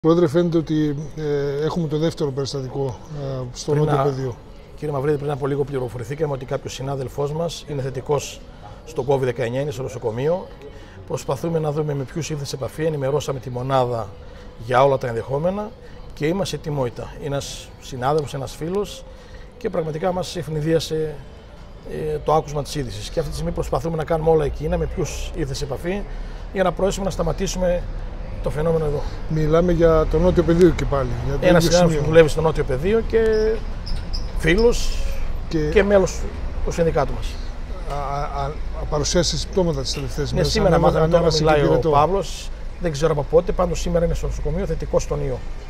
Πρόεδρε, φαίνεται ότι έχουμε το δεύτερο περιστατικό στο Νότιο Πεδίο. Κύριε Μαυρίδη, πριν από λίγο πληροφορηθήκαμε ότι κάποιος συνάδελφός μας είναι θετικός στο COVID-19, είναι στο νοσοκομείο. Προσπαθούμε να δούμε με ποιους ήρθε σε επαφή. Ενημερώσαμε τη μονάδα για όλα τα ενδεχόμενα και είμαστε ετοιμότητα. Είναι ένας συνάδελφος, ένας φίλος και πραγματικά μας ευνηδίασε το άκουσμα της είδησης. Και αυτή τη στιγμή προσπαθούμε να κάνουμε όλα εκείνα με ποιους ήρθε σε επαφή για να μπορέσουμε να σταματήσουμε το φαινόμενο εδώ. Μιλάμε για το Νότιο Πεδίο και πάλι. Ένας συνάδελφος που δουλεύει στο Νότιο Πεδίο και φίλος και μέλος του συνδικάτου μας. Παρουσίασε συμπτώματα τις τελευταίες μέρες. Σήμερα μάθαμε τώρα μιλάει ο Παύλος, δεν ξέρω από πότε, πάντως σήμερα είναι στο νοσοκομείο θετικός στον ιό.